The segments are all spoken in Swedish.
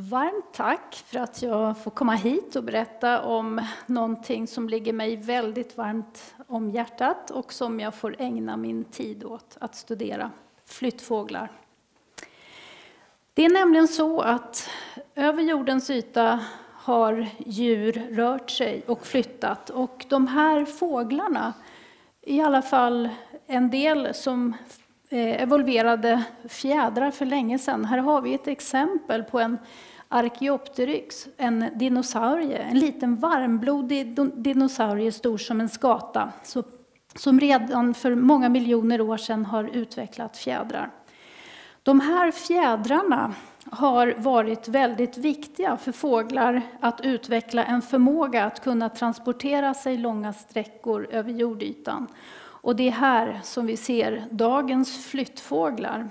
Varmt tack för att jag får komma hit och berätta om någonting som ligger mig väldigt varmt om hjärtat och som jag får ägna min tid åt att studera: flyttfåglar. Det är nämligen så att över jordens yta har djur rört sig och flyttat, och de här fåglarna, i alla fall en del som evolverade fjädrar för länge sedan. Här har vi ett exempel på en Archaeopteryx, en dinosaurie, en liten varmblodig dinosaurie stor som en skata, som redan för många miljoner år sedan har utvecklat fjädrar. De här fjädrarna har varit väldigt viktiga för fåglar att utveckla en förmåga att kunna transportera sig långa sträckor över jordytan. Och det är här som vi ser dagens flyttfåglar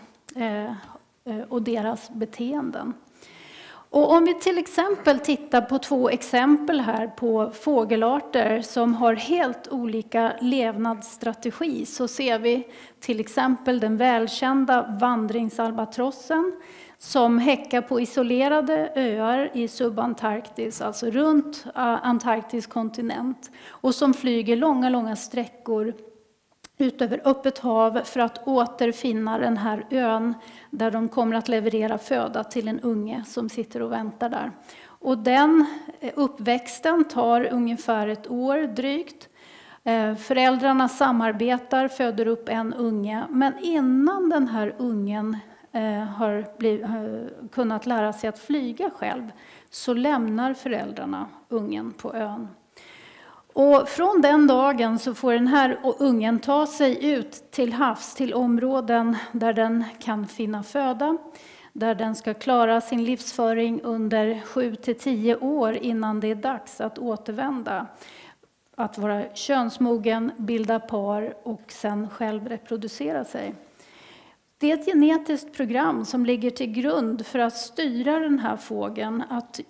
och deras beteenden. Och om vi till exempel tittar på två exempel här på fågelarter som har helt olika levnadsstrategi, så ser vi till exempel den välkända vandringsalbatrossen som häckar på isolerade öar i subantarktis, alltså runt Antarktis kontinent, och som flyger långa sträckor ut över öppet hav för att återfinna den här ön där de kommer att leverera föda till en unge som sitter och väntar där. Och den uppväxten tar ungefär ett år drygt. Föräldrarna samarbetar, föder upp en unge, men innan den här ungen har kunnat lära sig att flyga själv så lämnar föräldrarna ungen på ön. Och från den dagen så får den här ungen ta sig ut till havs, till områden där den kan finna föda, där den ska klara sin livsföring under 7 till 10 år innan det är dags att återvända. Att vara könsmogen, bilda par och sen själv reproducera sig. Det är ett genetiskt program som ligger till grund för att styra den här fågeln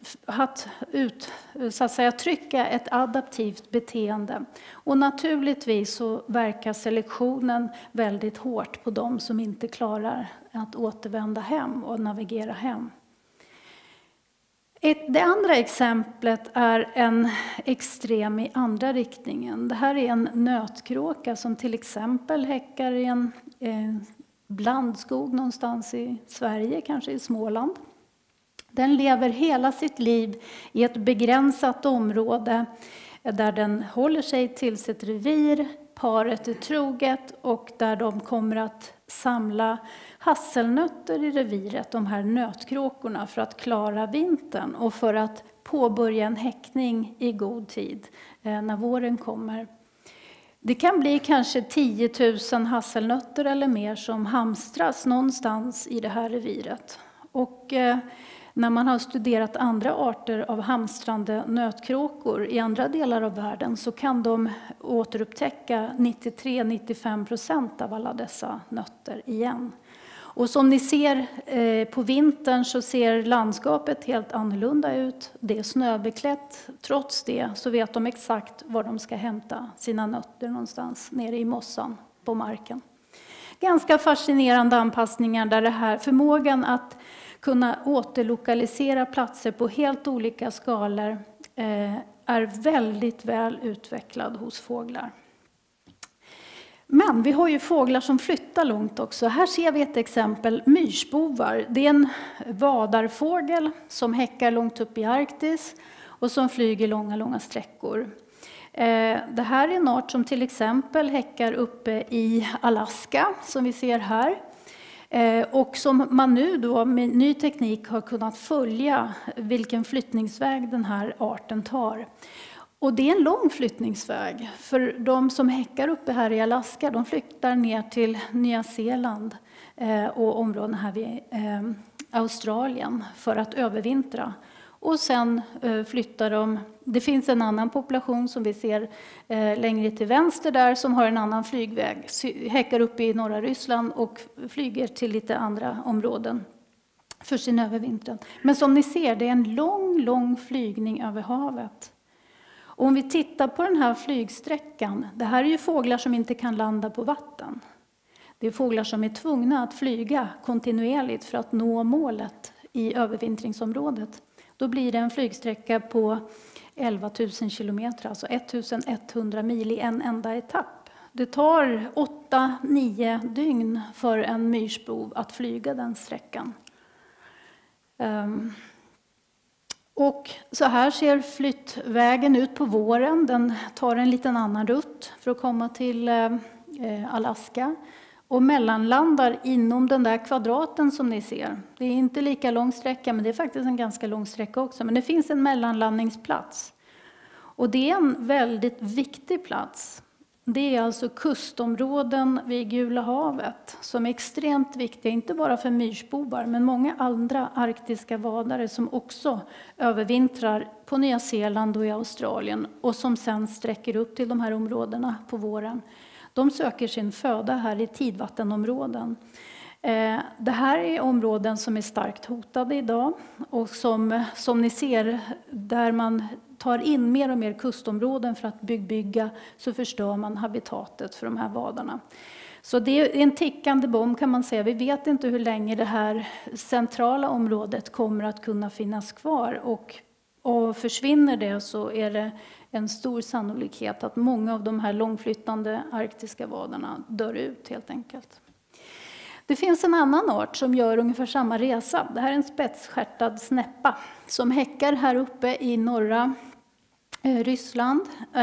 så att säga, trycka ett adaptivt beteende. Och naturligtvis så verkar selektionen väldigt hårt på de som inte klarar att återvända hem och navigera hem. Det andra exemplet är en extrem i andra riktningen. Det här är en nötkråka som till exempel häckar i en blandskog någonstans i Sverige, kanske i Småland. Den lever hela sitt liv i ett begränsat område där den håller sig till sitt revir, paret är troget, och där de kommer att samla hasselnötter i reviret, de här nötkråkorna, för att klara vintern och för att påbörja en häckning i god tid när våren kommer. Det kan bli kanske 10 000 hasselnötter eller mer som hamstras någonstans i det här reviret. Och när man har studerat andra arter av hamstrande nötkråkor i andra delar av världen så kan de återupptäcka 93-95% av alla dessa nötter igen. Och som ni ser på vintern så ser landskapet helt annorlunda ut. Det är snöbeklätt. Trots det så vet de exakt var de ska hämta sina nötter någonstans nere i mossan på marken. Ganska fascinerande anpassningar där det här förmågan att kunna återlokalisera platser på helt olika skalor är väldigt väl utvecklad hos fåglar. Men vi har ju fåglar som flyttar långt också. Här ser vi ett exempel, myrsbovar. Det är en vadarfågel som häckar långt upp i Arktis och som flyger långa sträckor. Det här är en art som till exempel häckar uppe i Alaska, som vi ser här. Och som man nu då med ny teknik har kunnat följa vilken flyttningsväg den här arten tar. Och det är en lång flyttningsväg, för de som häckar uppe här i Alaska, de flyttar ner till Nya Zeeland och områden här vid Australien för att övervintra. Och sen flyttar de, det finns en annan population som vi ser längre till vänster där som har en annan flygväg, häckar uppe i norra Ryssland och flyger till lite andra områden för sin övervintran. Men som ni ser, det är en lång flygning över havet. Och om vi tittar på den här flygsträckan, det här är ju fåglar som inte kan landa på vatten. Det är fåglar som är tvungna att flyga kontinuerligt för att nå målet i övervintringsområdet. Då blir det en flygsträcka på 11 000 kilometer, alltså 1100 mil i en enda etapp. Det tar 8-9 dygn för en myrsbov att flyga den sträckan. Och så här ser flyttvägen ut på våren. Den tar en liten annan rutt för att komma till Alaska. Och mellanlandar inom den där kvadraten som ni ser. Det är inte lika lång sträcka, men det är faktiskt en ganska lång sträcka också. Men det finns en mellanlandningsplats. Och det är en väldigt viktig plats. Det är alltså kustområden vid Gula havet som är extremt viktiga, inte bara för myrsbovar, men många andra arktiska vadare som också övervintrar på Nya Zeeland och i Australien och som sen sträcker upp till de här områdena på våren. De söker sin föda här i tidvattenområden. Det här är områden som är starkt hotade idag och som ni ser, där man tar in mer och mer kustområden för att bygga, så förstör man habitatet för de här vadarna. Så det är en tickande bomb kan man säga. Vi vet inte hur länge det här centrala området kommer att kunna finnas kvar, och försvinner det så är det en stor sannolikhet att många av de här långflyttande arktiska vadarna dör ut helt enkelt. Det finns en annan art som gör ungefär samma resa. Det här är en spetsstjärtad snäppa som häckar här uppe i norra Ryssland.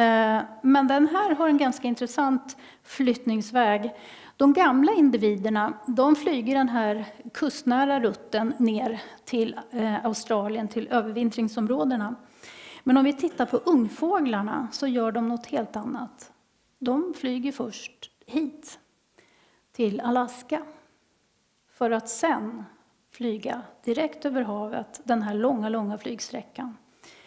Men den här har en ganska intressant flyttningsväg. De gamla individerna, de flyger den här kustnära rutten ner till Australien, till övervintringsområdena. Men om vi tittar på ungfåglarna så gör de något helt annat. De flyger först hit till Alaska för att sen flyga direkt över havet den här långa flygsträckan.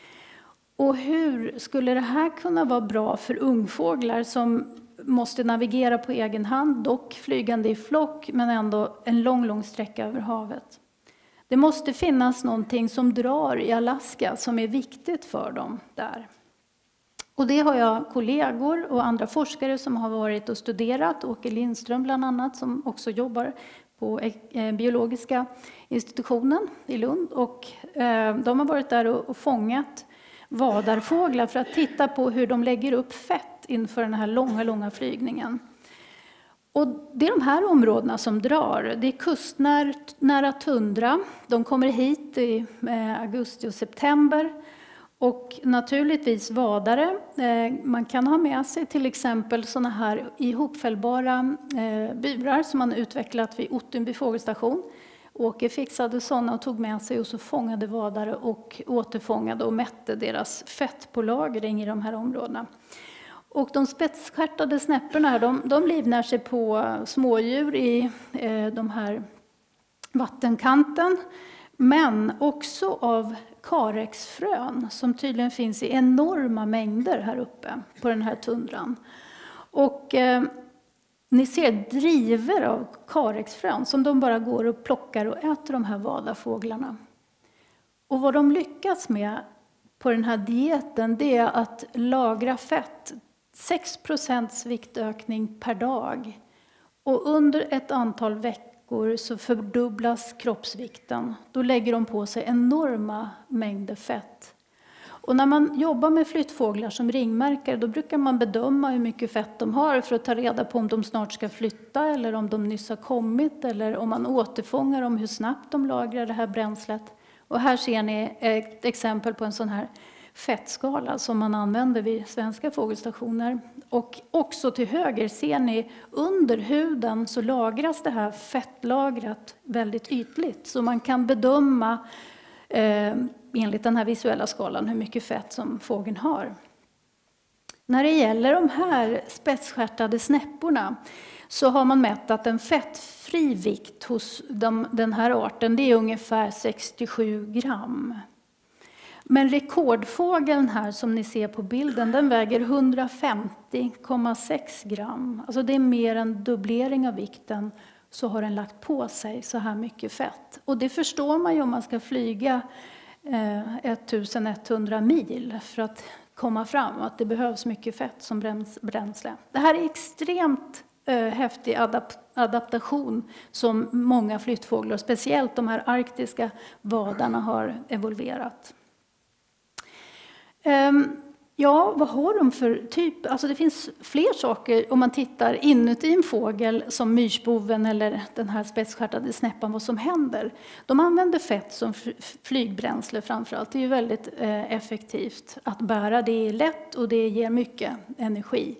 Och hur skulle det här kunna vara bra för ungfåglar som måste navigera på egen hand, dock flygande i flock, men ändå en lång sträcka över havet? Det måste finnas någonting som drar i Alaska som är viktigt för dem där. Och det har jag kollegor och andra forskare som har varit och studerat. Åke Lindström bland annat, som också jobbar på biologiska institutionen i Lund. Och de har varit där och fångat vadarfåglar för att titta på hur de lägger upp fett inför den här långa flygningen. Och det är de här områdena som drar. Det är kustnära tundra. De kommer hit i augusti och september. Och naturligtvis vadare. Man kan ha med sig till exempel såna här ihopfällbara burar som man utvecklat vid Ottenby fågelstation. Åke fixade sådana och tog med sig, och så fångade vadare och återfångade och mätte deras fettpålagring i de här områdena. Och de spetsstjärtade snäpporna, de livnär sig på smådjur i de här vattenkanten, men också av karexfrön som tydligen finns i enorma mängder här uppe på den här tundran. Och ni ser driver av karexfrön som de bara går och plockar och äter, de här vadarfåglarna. Och vad de lyckas med på den här dieten, det är att lagra fett. 6% viktökning per dag. Och under ett antal veckor så fördubblas kroppsvikten. Då lägger de på sig enorma mängder fett. Och när man jobbar med flyttfåglar som ringmärkare, då brukar man bedöma hur mycket fett de har för att ta reda på om de snart ska flytta eller om de nyss har kommit, eller om man återfångar dem, hur snabbt de lagrar det här bränslet. Och här ser ni ett exempel på en sån här fettskala som man använder vid svenska fågelstationer. Och också till höger ser ni under huden så lagras det här fettlagrat väldigt ytligt. Så man kan bedöma enligt den här visuella skalan hur mycket fett som fågeln har. När det gäller de här spetsstjärtade snäpporna så har man mätt att en fettfri vikt hos den här arten, det är ungefär 67 gram. Men rekordfågeln här som ni ser på bilden, den väger 150,6 gram. Alltså det är mer än dubblering av vikten, så har den lagt på sig så här mycket fett. Och det förstår man ju om man ska flyga 1100 mil för att komma fram, att det behövs mycket fett som bränsle. Det här är extremt häftig adaptation som många flyttfåglar, speciellt de här arktiska vadarna, har evolverat. Ja, vad har de för typ? Alltså det finns fler saker om man tittar inuti en fågel som myrsboven eller den här spetsstjärtade snäppan, vad som händer. De använder fett som flygbränsle framförallt. Det är ju väldigt effektivt att bära. Det är lätt och det ger mycket energi.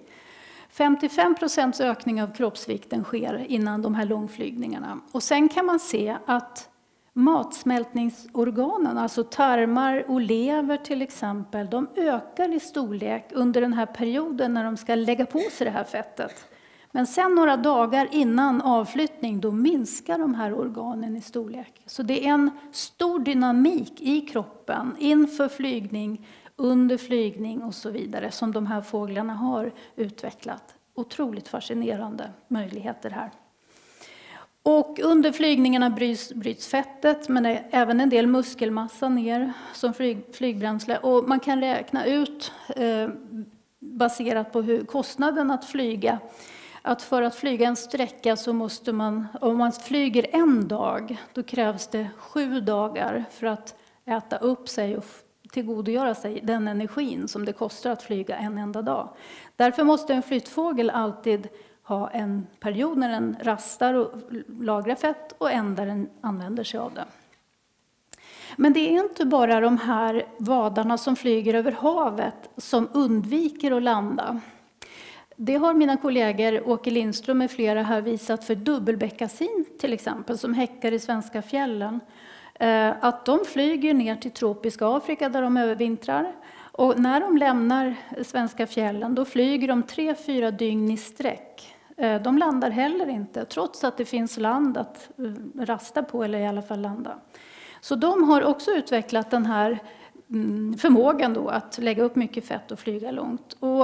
55% ökning av kroppsvikten sker innan de här långflygningarna. Och sen kan man se att matsmältningsorganen, alltså tarmar och lever till exempel, de ökar i storlek under den här perioden när de ska lägga på sig det här fettet. Men sen några dagar innan avflyttning, då minskar de här organen i storlek. Så det är en stor dynamik i kroppen inför flygning, under flygning och så vidare som de här fåglarna har utvecklat. Otroligt fascinerande möjligheter här. Och under flygningarna bryts fettet, men även en del muskelmassa ner som flygbränsle. Och man kan räkna ut, baserat på kostnaden att flyga, att för att flyga en sträcka så måste man, om man flyger en dag, då krävs det 7 dagar för att äta upp sig och tillgodogöra sig den energin som det kostar att flyga en enda dag. Därför måste en flyttfågel alltid ha en period när den rastar och lagrar fett och en där den använder sig av det. Men det är inte bara de här vadarna som flyger över havet som undviker att landa. Det har mina kollegor Åke Lindström med flera här visat för dubbelbeckasin till exempel, som häckar i svenska fjällen. Att de flyger ner till tropiska Afrika där de övervintrar. Och när de lämnar svenska fjällen, då flyger de 3-4 dygn i sträck. De landar heller inte, trots att det finns land att rasta på, eller i alla fall landa. Så de har också utvecklat den här förmågan då att lägga upp mycket fett och flyga långt. Och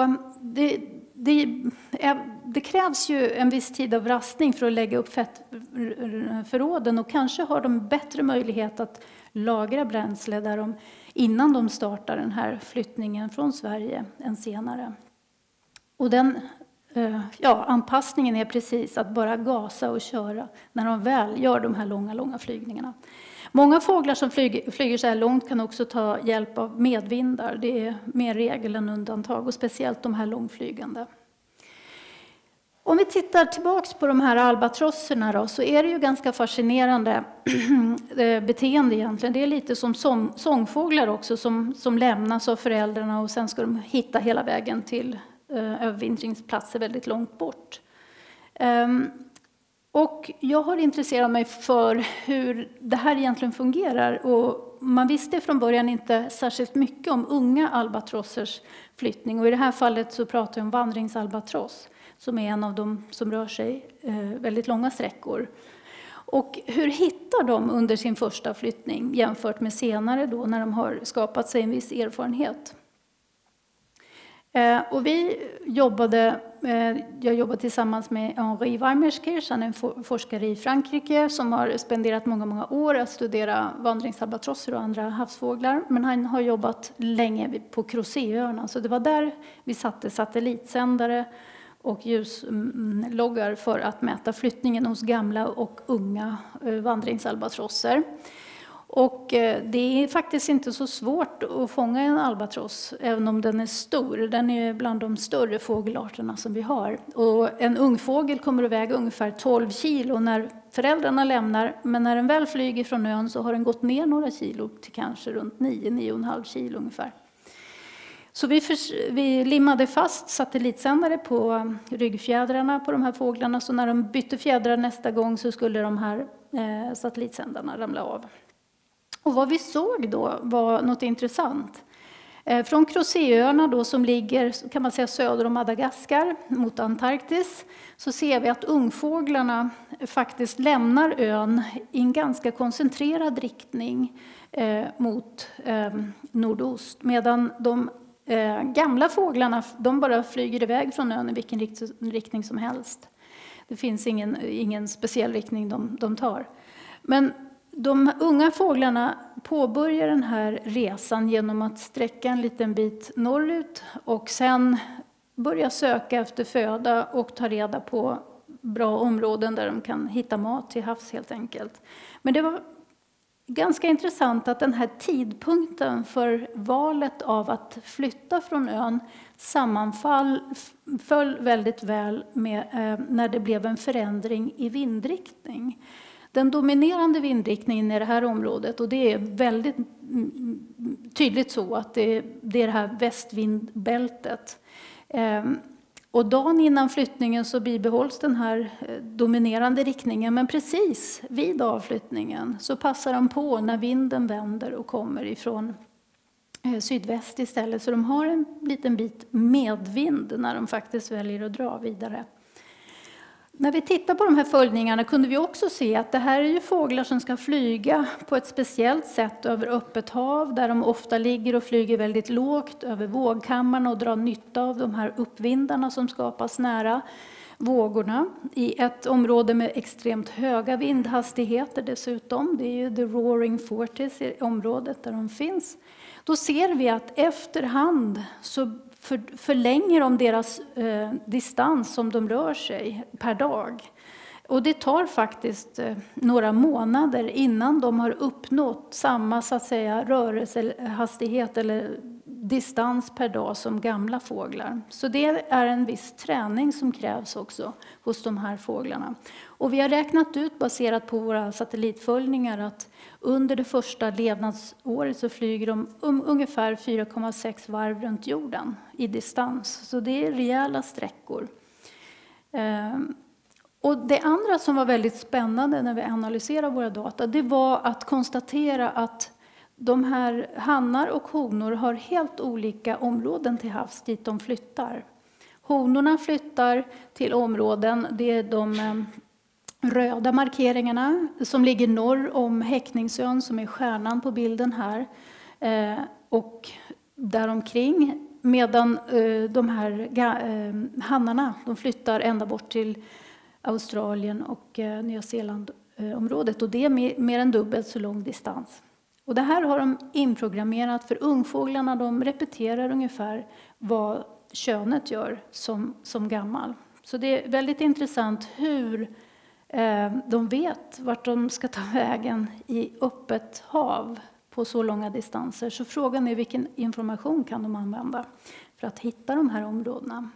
det krävs ju en viss tid av rastning för att lägga upp fettförråden, och kanske har de bättre möjlighet att lagra bränsle där innan de startar den här flyttningen från Sverige än senare. Och den anpassningen är precis att bara gasa och köra när de väl gör de här långa flygningarna. Många fåglar som flyger så här långt kan också ta hjälp av medvindar. Det är mer regel än undantag, och speciellt de här långflygande. Om vi tittar tillbaks på de här albatrosserna då, så är det ju ganska fascinerande beteende egentligen. Det är lite som sångfåglar också som lämnas av föräldrarna och sen ska de hitta hela vägen till övervintringsplatser väldigt långt bort. Och jag har intresserat mig för hur det här egentligen fungerar, och man visste från början inte särskilt mycket om unga albatrossers flyttning, och i det här fallet så pratar jag om vandringsalbatross som är en av dem som rör sig väldigt långa sträckor. Och hur hittar de under sin första flyttning jämfört med senare då när de har skapat sig en viss erfarenhet? Och jag jobbade tillsammans med Henri Weimerskirch, han är en forskare i Frankrike som har spenderat många år att studera vandringsalbatrosser och andra havsfåglar. Men han har jobbat länge på Crozéöarna, så det var där vi satte satellitsändare och ljusloggar för att mäta flyttningen hos gamla och unga vandringsalbatrosser. Och det är faktiskt inte så svårt att fånga en albatross, även om den är stor. Den är bland de större fågelarterna som vi har. Och en ung fågel kommer att väga ungefär 12 kilo när föräldrarna lämnar. Men när den väl flyger från ön så har den gått ner några kilo till kanske runt 9,5 kilo ungefär. Så vi limmade fast satellitsändare på ryggfjädrarna på de här fåglarna. Så när de bytte fjädrar nästa gång så skulle de här satellitsändarna ramla av. Och vad vi såg då var något intressant. Från Crozéöarna då, som ligger kan man säga söder om Madagaskar mot Antarktis, så ser vi att ungfåglarna faktiskt lämnar ön i en ganska koncentrerad riktning mot nordost, medan de gamla fåglarna de bara flyger iväg från ön i vilken riktning som helst. Det finns ingen speciell riktning de tar. Men de unga fåglarna påbörjar den här resan genom att sträcka en liten bit norrut och sen börja söka efter föda och ta reda på bra områden där de kan hitta mat till havs helt enkelt. Men det var ganska intressant att den här tidpunkten för valet av att flytta från ön sammanföll väldigt väl med när det blev en förändring i vindriktning. Den dominerande vindriktningen i det här området, och det är väldigt tydligt så att det är det här västvindbältet. Och dagen innan flyttningen så bibehålls den här dominerande riktningen, men precis vid avflyttningen så passar de på när vinden vänder och kommer ifrån sydväst istället. Så de har en liten bit medvind när de faktiskt väljer att dra vidare. När vi tittar på de här följningarna kunde vi också se att det här är ju fåglar som ska flyga på ett speciellt sätt över öppet hav, där de ofta ligger och flyger väldigt lågt över vågkammarna och drar nytta av de här uppvindarna som skapas nära vågorna. I ett område med extremt höga vindhastigheter dessutom, det är ju the roaring forties i området där de finns. Då ser vi att efterhand så förlänger de deras distans som de rör sig per dag. Och det tar faktiskt några månader innan de har uppnått samma så att säga, rörelsehastighet eller distans per dag som gamla fåglar. Så det är en viss träning som krävs också hos de här fåglarna. Och vi har räknat ut baserat på våra satellitföljningar att under det första levnadsåret så flyger de ungefär 4,6 varv runt jorden i distans. Så det är rejäla sträckor. Och det andra som var väldigt spännande när vi analyserade våra data, det var att konstatera att de här hannar och honor har helt olika områden till havs dit de flyttar. Honorna flyttar till områden, det är de röda markeringarna som ligger norr om Häckningsön som är stjärnan på bilden här och däromkring, medan de här hannarna de flyttar ända bort till Australien och Nya Zeeland-området, och det är mer än dubbelt så lång distans. Och det här har de inprogrammerat för ungfåglarna, de repeterar ungefär vad könet gör som gammal. Så det är väldigt intressant hur de vet vart de ska ta vägen i öppet hav på så långa distanser. Så frågan är vilken information kan de använda för att hitta de här områdena.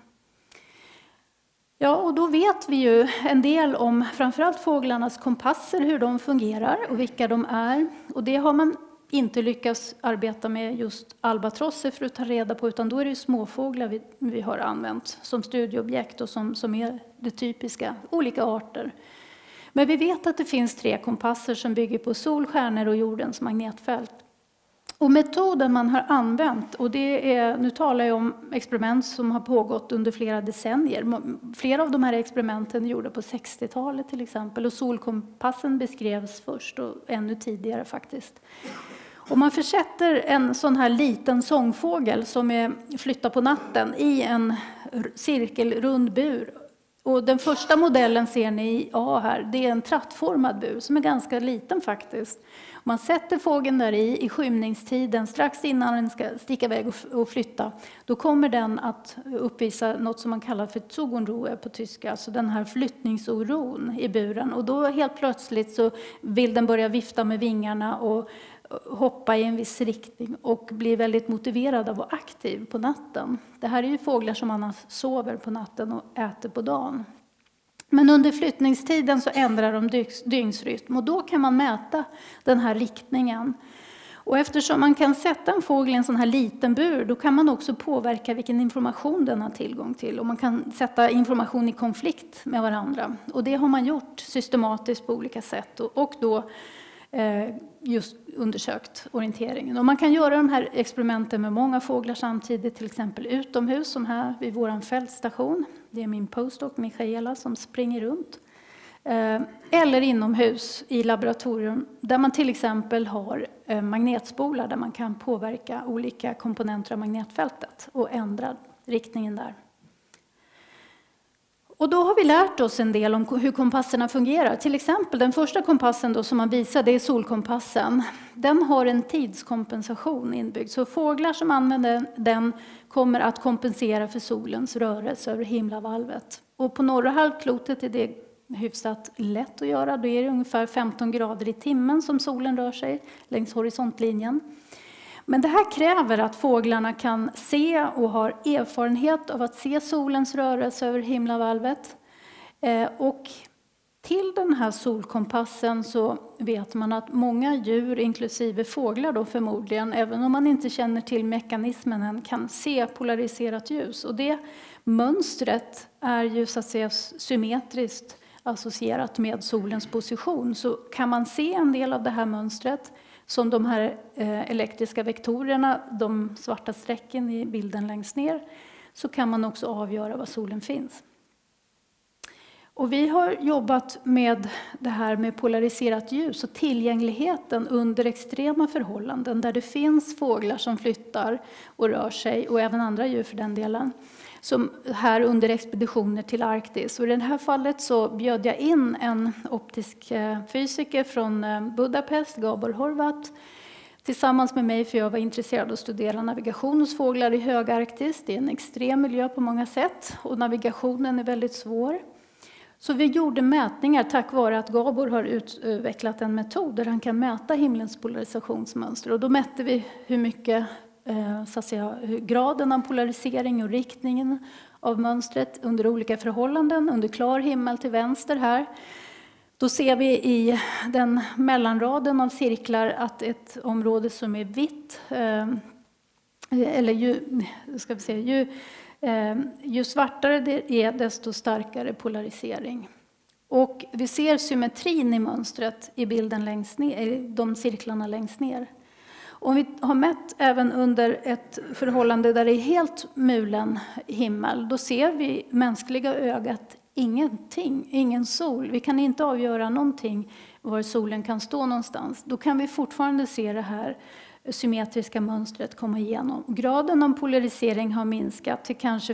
Ja, och då vet vi ju en del om framförallt fåglarnas kompasser, hur de fungerar och vilka de är. Och det har man inte lyckats arbeta med just albatrosser för att ta reda på, utan då är det ju småfåglar vi har använt som studieobjekt och som är det typiska, olika arter. Men vi vet att det finns 3 kompasser som bygger på sol, stjärnor och jordens magnetfält. Och metoden man har använt, och det är, nu talar jag om experiment som har pågått under flera decennier. Flera av de här experimenten är gjorda på 60-talet till exempel, och solkompassen beskrevs först och ännu tidigare faktiskt. Och man försätter en sån här liten sångfågel som flyttar på natten i en cirkelrund bur. Och den första modellen ser ni i A här, det är en trattformad bur som är ganska liten faktiskt. Man sätter fågeln där i skymningstiden, strax innan den ska sticka iväg och flytta. Då kommer den att uppvisa något som man kallar för Zugunruhe på tyska, alltså den här flyttningsoron i buren. Och då helt plötsligt så vill den börja vifta med vingarna och hoppa i en viss riktning och blir väldigt motiverad av att vara aktiv på natten. Det här är ju fåglar som annars sover på natten och äter på dagen. Men under flyttningstiden så ändrar de dygnsrytm, och då kan man mäta den här riktningen. Och eftersom man kan sätta en fågel i en sån här liten bur, då kan man också påverka vilken information den har tillgång till. Och man kan sätta information i konflikt med varandra. Och det har man gjort systematiskt på olika sätt. Och då just undersökt orienteringen. Och man kan göra de här experimenten med många fåglar samtidigt, till exempel utomhus som här vid vår fältstation. Det är min postdoc Michaela som springer runt. Eller inomhus i laboratorium där man till exempel har magnetspolar där man kan påverka olika komponenter av magnetfältet och ändra riktningen där. Och då har vi lärt oss en del om hur kompasserna fungerar. Till exempel den första kompassen då som man visar, det är solkompassen. Den har en tidskompensation inbyggd. Så fåglar som använder den kommer att kompensera för solens rörelse över himlavalvet. Och på norra halvklotet är det hyfsat lätt att göra. Då är det ungefär 15 grader i timmen som solen rör sig längs horisontlinjen. Men det här kräver att fåglarna kan se och har erfarenhet av att se solens rörelse över himlavalvet. Och till den här solkompassen så vet man att många djur, inklusive fåglar då förmodligen, även om man inte känner till mekanismen än, kan se polariserat ljus. Och det mönstret är ju så att säga symmetriskt associerat med solens position. Så kan man se en del av det här mönstret, som de här elektriska vektorerna, de svarta strecken i bilden längst ner, så kan man också avgöra var solen finns. Och vi har jobbat med det här med polariserat ljus och tillgängligheten under extrema förhållanden där det finns fåglar som flyttar och rör sig, och även andra djur för den delen, som här under expeditioner till Arktis. Och i det här fallet så bjöd jag in en optisk fysiker från Budapest, Gabor Horvat, tillsammans med mig, för jag var intresserad av att studera navigation hos fåglar i Högarktis. Det är en extrem miljö på många sätt och navigationen är väldigt svår. Så vi gjorde mätningar tack vare att Gabor har utvecklat en metod där han kan mäta himlens polarisationsmönster. Och då mätte vi hur mycket, så att säga, graden av polarisering och riktningen av mönstret under olika förhållanden. Under klar himmel till vänster här. Då ser vi i den mellanraden av cirklar att ett område som är vitt, eller ju svartare det är, desto starkare polarisering. Och vi ser symmetrin i mönstret i bilden längst ner, i de cirklarna längst ner. Om vi har mätt även under ett förhållande där det är helt mulen himmel, då ser vi mänskliga ögat ingenting, ingen sol. Vi kan inte avgöra någonting var solen kan stå någonstans. Då kan vi fortfarande se det här symmetriska mönstret komma igenom. Graden av polarisering har minskat till kanske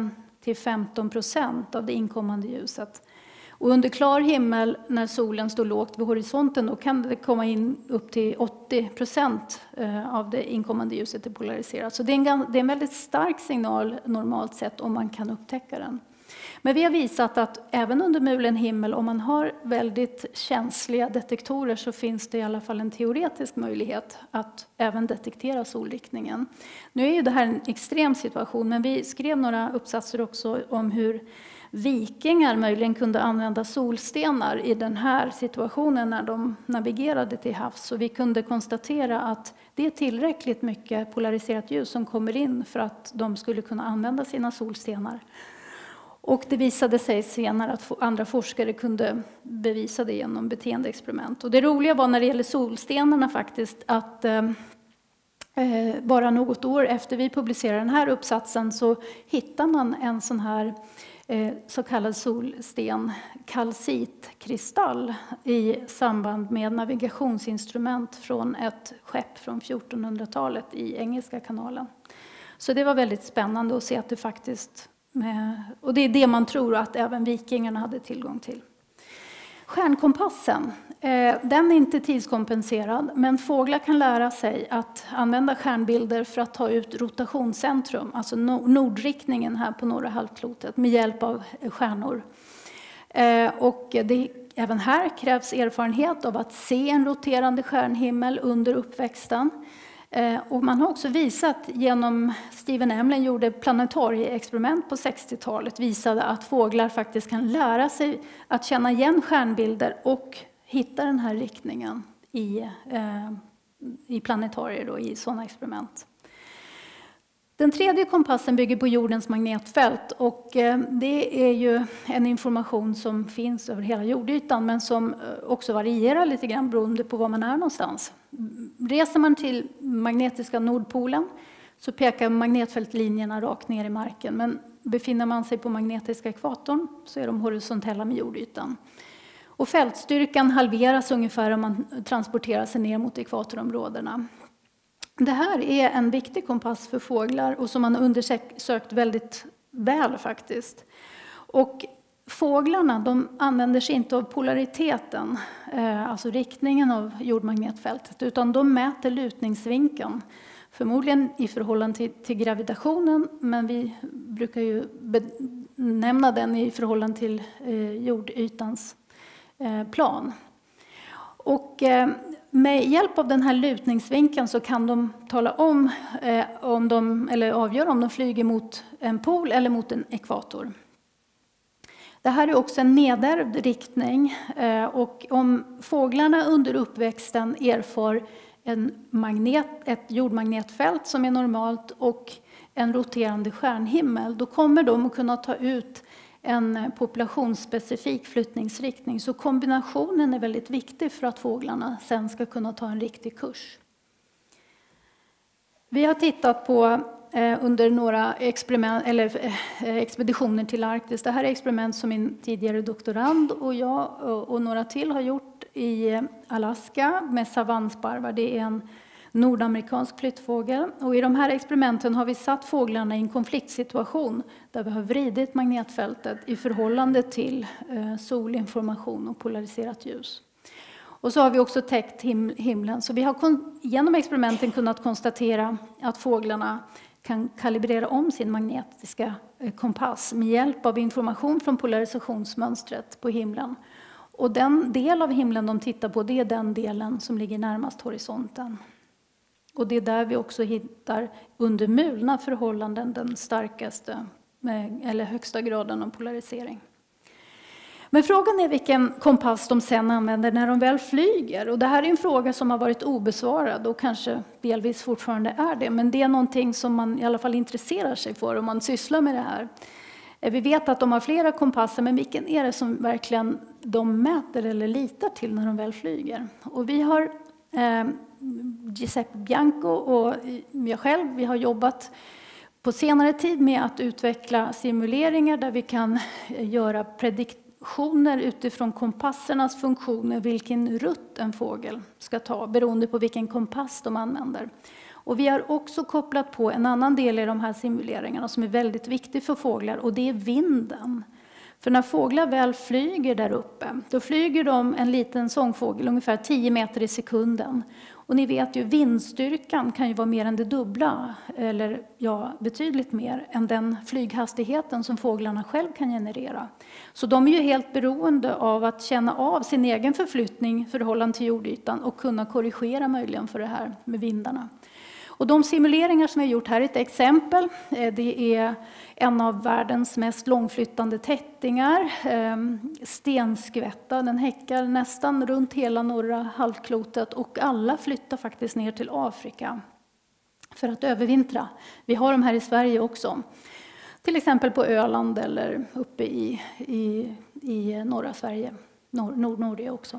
5-15% av det inkommande ljuset. Och under klar himmel, när solen står lågt vid horisonten, då kan det komma in upp till 80% av det inkommande ljuset är polariserat. Så det är en väldigt stark signal normalt sett om man kan upptäcka den. Men vi har visat att även under mulen himmel, om man har väldigt känsliga detektorer, så finns det i alla fall en teoretisk möjlighet att även detektera solriktningen. Nu är ju det här en extrem situation, men vi skrev några uppsatser också om hur vikingar möjligen kunde använda solstenar i den här situationen när de navigerade till havs. Så vi kunde konstatera att det är tillräckligt mycket polariserat ljus som kommer in för att de skulle kunna använda sina solstenar. Och det visade sig senare att andra forskare kunde bevisa det genom beteendeexperiment. Och det roliga var när det gäller solstenarna faktiskt att bara något år efter vi publicerade den här uppsatsen så hittar man en sån här så kallad solsten, kalcitkristall, i samband med navigationsinstrument från ett skepp från 1400-talet i Engelska kanalen. Så det var väldigt spännande att se att det faktiskt, och det är det man tror att även vikingarna hade tillgång till. Stjärnkompassen, den är inte tidskompenserad, men fåglar kan lära sig att använda stjärnbilder för att ta ut rotationscentrum, alltså nordriktningen här på norra halvklotet, med hjälp av stjärnor. Och även här krävs erfarenhet av att se en roterande stjärnhimmel under uppväxten. Och man har också visat genom, Stephen Emlen gjorde planetarieexperiment på 60-talet, visade att fåglar faktiskt kan lära sig att känna igen stjärnbilder och hitta den här riktningen i planetarier då, i sådana experiment. Den tredje kompassen bygger på jordens magnetfält, och det är ju en information som finns över hela jordytan, men som också varierar lite grann beroende på var man är någonstans. Reser man till magnetiska nordpolen så pekar magnetfältlinjerna rakt ner i marken, men befinner man sig på magnetiska ekvatorn så är de horisontella med jordytan. Och fältstyrkan halveras ungefär om man transporterar sig ner mot ekvatorområdena. Det här är en viktig kompass för fåglar och som man har undersökt väldigt väl faktiskt. Och fåglarna, de använder sig inte av polariteten, alltså riktningen av jordmagnetfältet, utan de mäter lutningsvinkeln. Förmodligen i förhållande till gravitationen, men vi brukar ju benämna den i förhållande till jordytans plan. Och med hjälp av den här lutningsvinkeln så kan de tala om, eller avgöra om de flyger mot en pol eller mot en ekvator. Det här är också en nedärvd riktning, och om fåglarna under uppväxten erfar ett jordmagnetfält som är normalt och en roterande stjärnhimmel, då kommer de att kunna ta ut en populationsspecifik flyttningsriktning. Så kombinationen är väldigt viktig för att fåglarna sen ska kunna ta en riktig kurs. Vi har tittat på under några expeditioner till Arktis. Det här är experiment som min tidigare doktorand och jag och några till har gjort i Alaska med savannsparvar. Det är en nordamerikansk flyttfågel. Och i de här experimenten har vi satt fåglarna i en konfliktsituation där vi har vridit magnetfältet i förhållande till solinformation och polariserat ljus. Och så har vi också täckt himlen. Så vi har genom experimenten kunnat konstatera att fåglarna kan kalibrera om sin magnetiska kompass med hjälp av information från polarisationsmönstret på himlen. Och den del av himlen de tittar på, det är den delen som ligger närmast horisonten. Och det är där vi också hittar under mulna förhållanden den starkaste eller högsta graden av polarisering. Men frågan är vilken kompass de sen använder när de väl flyger. Och det här är en fråga som har varit obesvarad och kanske delvis fortfarande är det. Men det är någonting som man i alla fall intresserar sig för om man sysslar med det här. Vi vet att de har flera kompasser, men vilken är det som verkligen de mäter eller litar till när de väl flyger? Och vi har Giuseppe Bianco och jag själv, vi har jobbat på senare tid med att utveckla simuleringar där vi kan göra prediktioner utifrån kompassernas funktioner, vilken rutt en fågel ska ta beroende på vilken kompass de använder. Och vi har också kopplat på en annan del i de här simuleringarna som är väldigt viktig för fåglar, och det är vinden. För när fåglar väl flyger där uppe, då flyger de en liten sångfågel ungefär 10 meter i sekunden. Och ni vet ju, vindstyrkan kan ju vara mer än det dubbla, eller ja, betydligt mer än den flyghastigheten som fåglarna själv kan generera. Så de är ju helt beroende av att känna av sin egen förflyttning i förhållande till jordytan och kunna korrigera möjligen för det här med vindarna. Och de simuleringar som vi har gjort här är ett exempel. Det är en av världens mest långflyttande tättingar, stenskvätta. Den häckar nästan runt hela norra halvklotet och alla flyttar faktiskt ner till Afrika för att övervintra. Vi har de här i Sverige också. Till exempel på Öland eller uppe i norra Sverige, Nordnorge också.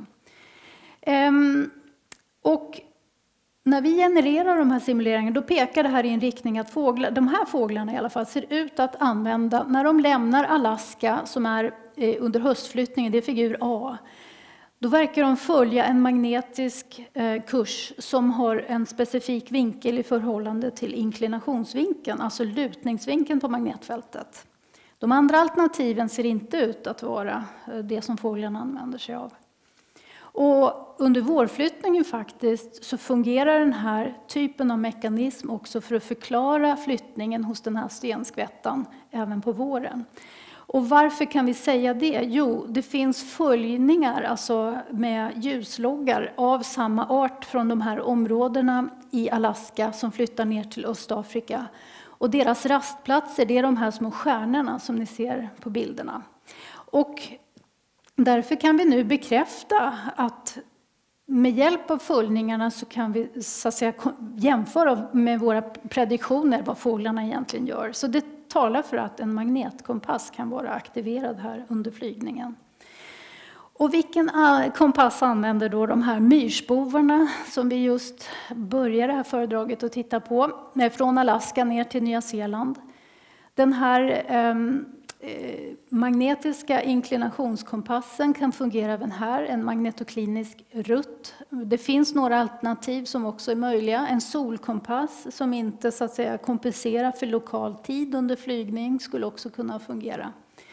Och när vi genererar de här simuleringarna, då pekar det här i en riktning att de här fåglarna i alla fall ser ut att använda, när de lämnar Alaska som är under höstflyttningen, det är figur A, då verkar de följa en magnetisk kurs som har en specifik vinkel i förhållande till inklinationsvinkeln, alltså lutningsvinkeln på magnetfältet. De andra alternativen ser inte ut att vara det som fåglarna använder sig av. Och under vårflyttningen faktiskt så fungerar den här typen av mekanism också för att förklara flyttningen hos den här stenskvättan även på våren. Och varför kan vi säga det? Jo, det finns följningar alltså med ljusloggar av samma art från de här områdena i Alaska som flyttar ner till Östafrika. Och deras rastplatser, det är de här små stjärnorna som ni ser på bilderna. Och därför kan vi nu bekräfta att med hjälp av följningarna så kan vi så att säga jämföra med våra prediktioner vad fåglarna egentligen gör. Så det talar för att en magnetkompass kan vara aktiverad här under flygningen. Och vilken kompass använder då de här myrsbovarna som vi just började det här föredraget att titta på, från Alaska ner till Nya Zeeland? Den här magnetiska inklinatiskompassen kan fungera även här, en magnetoklinisk rutt. Det finns några alternativ som också är möjliga. En solkompass som inte så att säga kompenserar för lokal tid under flygning skulle också kunna fungera.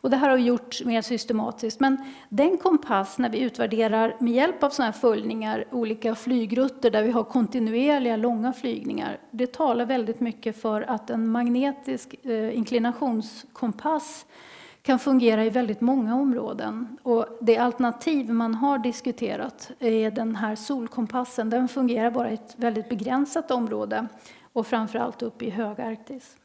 Och det här har gjorts mer systematiskt. Men den kompass, när vi utvärderar med hjälp av sådana här följningar, olika flygrutter där vi har kontinuerliga långa flygningar, det talar väldigt mycket för att en magnetisk inklinationskompass kan fungera i väldigt många områden. Och det alternativ man har diskuterat är den här solkompassen. Den fungerar bara i ett väldigt begränsat område och framförallt uppe i Högarktis.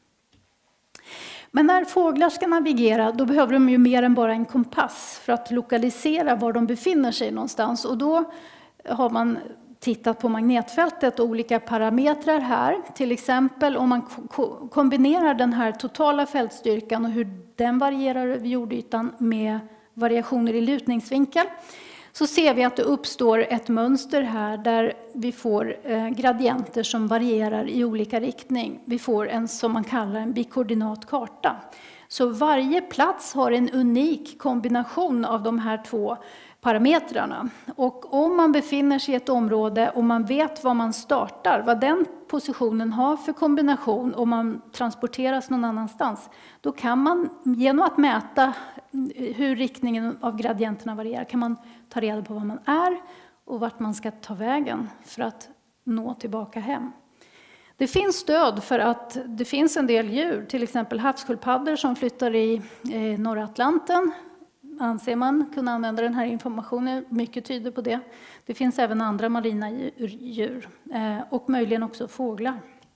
Men när fåglar ska navigera, då behöver de ju mer än bara en kompass för att lokalisera var de befinner sig någonstans. Och då har man tittat på magnetfältet och olika parametrar här. Till exempel om man kombinerar den här totala fältstyrkan och hur den varierar över jordytan med variationer i lutningsvinkel, så ser vi att det uppstår ett mönster här där vi får gradienter som varierar i olika riktning. Vi får en, som man kallar, en bikoordinatkarta. Så varje plats har en unik kombination av de här två parametrarna. Och om man befinner sig i ett område och man vet var man startar, vad den positionen har för kombination om man transporteras någon annanstans, då kan man genom att mäta hur riktningen av gradienterna varierar kan man ta reda på var man är och vart man ska ta vägen för att nå tillbaka hem. Det finns stöd för att det finns en del djur, till exempel havssköldpaddor som flyttar i norra Atlanten. Anser man kunna använda den här informationen, mycket tyder på det. Det finns även andra marina djur och möjligen också fåglar.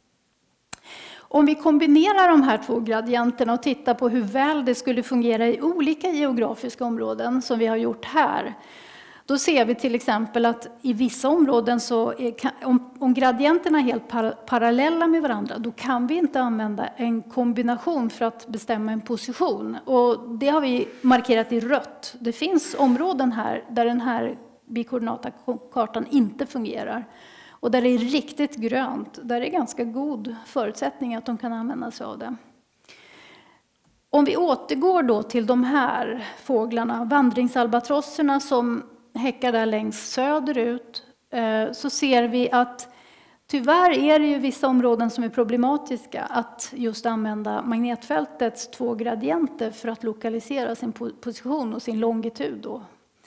Om vi kombinerar de här två gradienterna och tittar på hur väl det skulle fungera i olika geografiska områden som vi har gjort här, då ser vi till exempel att i vissa områden så om gradienterna är helt parallella med varandra, då kan vi inte använda en kombination för att bestämma en position. Och det har vi markerat i rött. Det finns områden här där den här bikoordinatkartan inte fungerar. Och där det är riktigt grönt, där det är ganska god förutsättning att de kan använda sig av det. Om vi återgår då till de här fåglarna, vandringsalbatrosserna som häckar där längst söderut, så ser vi att tyvärr är det ju vissa områden som är problematiska att just använda magnetfältets två gradienter för att lokalisera sin position och sin longitud då.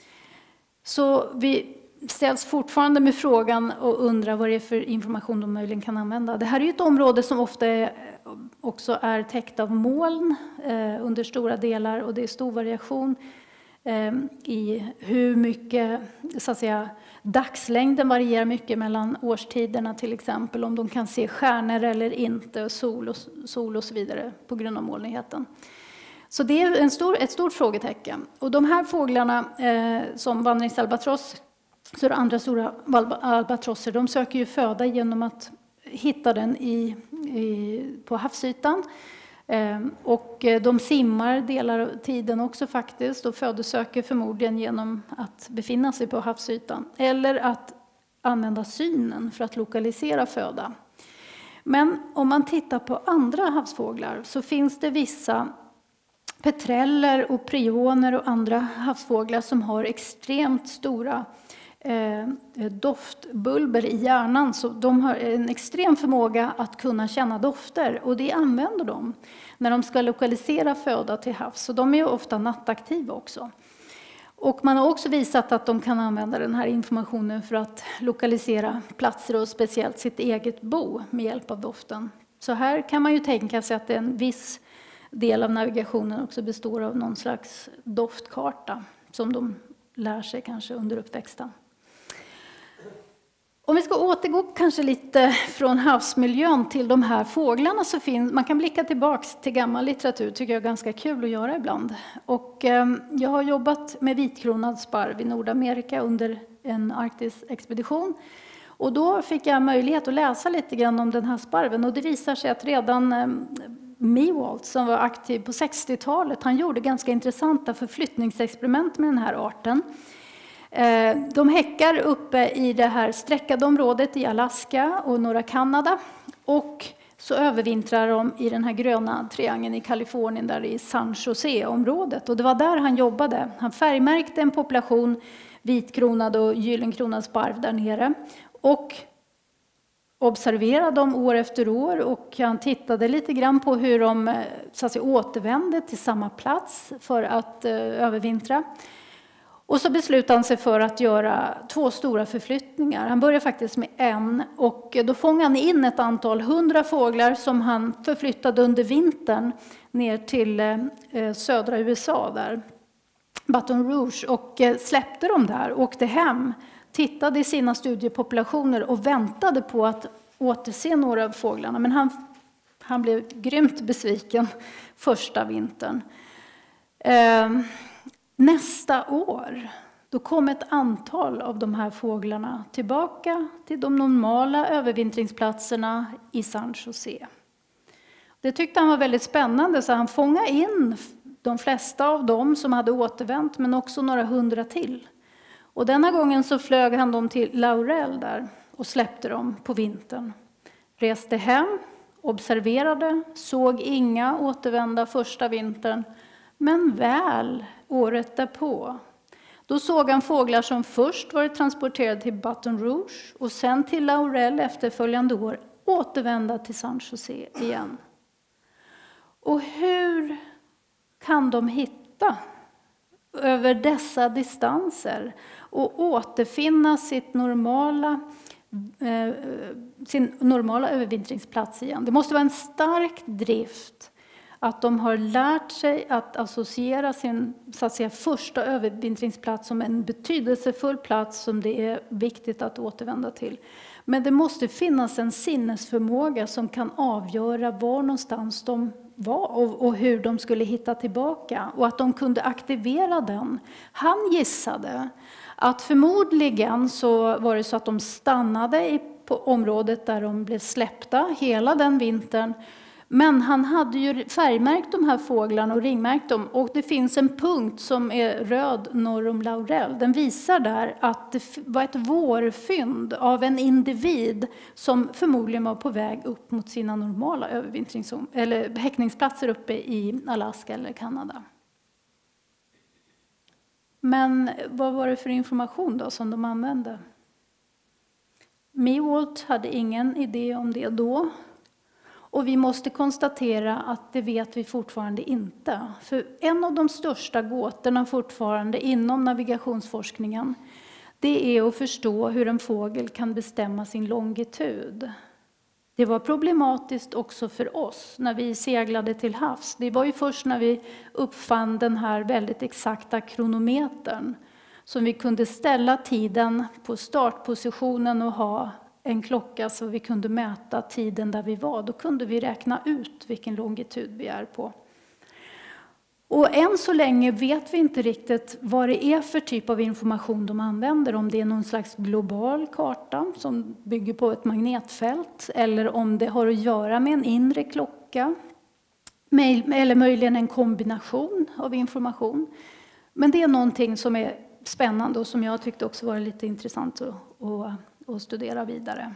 Så vi ställs fortfarande med frågan och undrar vad det är för information de möjligen kan använda. Det här är ju ett område som ofta också är täckt av moln under stora delar, och det är stor variation i hur mycket, så att säga, dagslängden varierar mycket mellan årstiderna, till exempel om de kan se stjärnor eller inte, sol och så vidare på grund av molnigheten. Så det är ett stort frågetecken. Och de här fåglarna som vandringsalbatross, så är det andra stora albatrosser, de söker ju föda genom att hitta den på havsytan. Och de simmar delar av tiden också faktiskt, och födosöker förmodligen genom att befinna sig på havsytan. Eller att använda synen för att lokalisera föda. Men om man tittar på andra havsfåglar så finns det vissa petreller och prioner och andra havsfåglar som har extremt stora doftbulber i hjärnan, så de har en extrem förmåga att kunna känna dofter, och det använder de när de ska lokalisera föda till havs. Så de är ofta nattaktiva också. Och man har också visat att de kan använda den här informationen för att lokalisera platser och speciellt sitt eget bo med hjälp av doften. Så här kan man ju tänka sig att en viss del av navigationen också består av någon slags doftkarta som de lär sig kanske under uppväxten. Om vi ska återgå kanske lite från havsmiljön till de här fåglarna, så man kan blicka tillbaks till gammal litteratur, tycker jag är ganska kul att göra ibland. Och jag har jobbat med vitkronad sparv i Nordamerika under en Arktis-expedition. Och då fick jag möjlighet att läsa lite grann om den här sparven, och det visar sig att redan Mewalt, som var aktiv på 60-talet, han gjorde ganska intressanta förflyttningsexperiment med den här arten. De häckar uppe i det här sträckade området i Alaska och norra Kanada, och så övervintrar de i den här gröna triangeln i Kalifornien, där i San Jose-området. Och det var där han jobbade. Han färgmärkte en population vitkronad och gyllenkronad sparv där nere. Och observerade dem år efter år och han tittade lite grann på hur de så att säga, återvände till samma plats för att övervintra. Och så beslutade han sig för att göra 2 stora förflyttningar. Han började faktiskt med en och då fångade han in ett antal 100 fåglar som han förflyttade under vintern ner till södra USA där, Baton Rouge, och släppte dem där, åkte hem, tittade i sina studiepopulationer och väntade på att återse några av fåglarna. Men han blev grymt besviken första vintern. Nästa år, då kom ett antal av de här fåglarna tillbaka till de normala övervintringsplatserna i San Jose. Det tyckte han var väldigt spännande, så han fångade in de flesta av dem som hade återvänt, men också några 100 till. Och denna gången så flög han dem till Laurel där och släppte dem på vintern. Reste hem, observerade, såg inga återvända första vintern, men väl året därpå. Då såg han fåglar som först varit transporterade till Baton Rouge och sen till Laurel efterföljande år återvända till San Jose igen. Och hur kan de hitta över dessa distanser och återfinna sin normala övervintringsplats igen? Det måste vara en stark drift att de har lärt sig att associera sin så att säga, första övervintringsplats som en betydelsefull plats som det är viktigt att återvända till. Men det måste finnas en sinnesförmåga som kan avgöra var någonstans de var och hur de skulle hitta tillbaka. Och att de kunde aktivera den. Han gissade att förmodligen så var det så att de stannade på området där de blev släppta hela den vintern. Men han hade ju färgmärkt de här fåglarna och ringmärkt dem. Och det finns en punkt som är röd norr om Laurel. Den visar där att det var ett vårfynd av en individ som förmodligen var på väg upp mot sina normala eller häckningsplatser uppe i Alaska eller Kanada. Men vad var det för information då som de använde? Mewalt hade ingen idé om det då. Och vi måste konstatera att det vet vi fortfarande inte. För en av de största gåtorna fortfarande inom navigationsforskningen, det är att förstå hur en fågel kan bestämma sin longitud. Det var problematiskt också för oss när vi seglade till havs. Det var ju först när vi uppfann den här väldigt exakta kronometern som vi kunde ställa tiden på startpositionen och ha en klocka så vi kunde mäta tiden där vi var. Då kunde vi räkna ut vilken longitud vi är på. Och än så länge vet vi inte riktigt vad det är för typ av information de använder. Om det är någon slags global karta som bygger på ett magnetfält. Eller om det har att göra med en inre klocka. Eller möjligen en kombination av information. Men det är någonting som är spännande och som jag tyckte också var lite intressant att studera vidare.